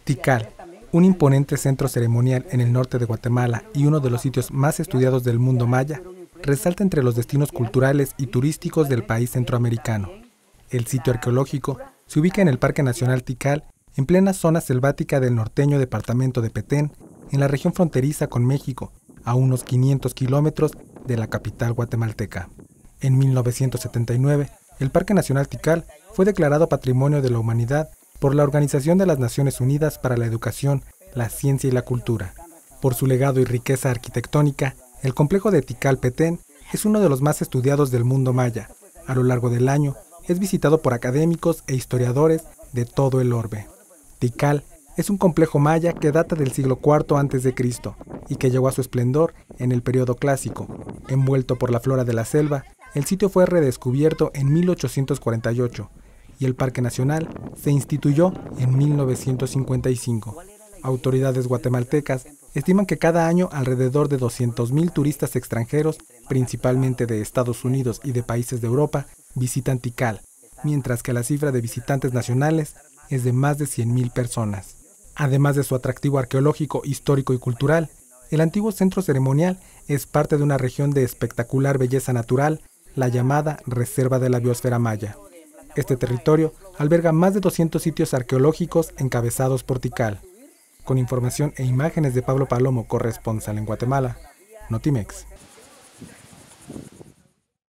Tikal, un imponente centro ceremonial en el norte de Guatemala y uno de los sitios más estudiados del mundo maya, resalta entre los destinos culturales y turísticos del país centroamericano. El sitio arqueológico se ubica en el Parque Nacional Tikal, en plena zona selvática del norteño departamento de Petén, en la región fronteriza con México, a unos 500 kilómetros de la capital guatemalteca. En 1979, el Parque Nacional Tikal fue declarado Patrimonio de la Humanidad por la Organización de las Naciones Unidas para la Educación, la Ciencia y la Cultura. Por su legado y riqueza arquitectónica, el complejo de Tikal-Petén es uno de los más estudiados del mundo maya. A lo largo del año, es visitado por académicos e historiadores de todo el orbe. Tikal es un complejo maya que data del siglo IV a.C. y que llegó a su esplendor en el periodo clásico. Envuelto por la flora de la selva, el sitio fue redescubierto en 1848 y el Parque Nacional se instituyó en 1955. Autoridades guatemaltecas estiman que cada año alrededor de 200,000 turistas extranjeros, principalmente de Estados Unidos y de países de Europa, visitan Tikal, mientras que la cifra de visitantes nacionales es de más de 100,000 personas. Además de su atractivo arqueológico, histórico y cultural, el antiguo centro ceremonial es parte de una región de espectacular belleza natural, la llamada Reserva de la Biosfera Maya. Este territorio alberga más de 200 sitios arqueológicos encabezados por Tikal. Con información e imágenes de Pablo Palomo, corresponsal en Guatemala, Notimex.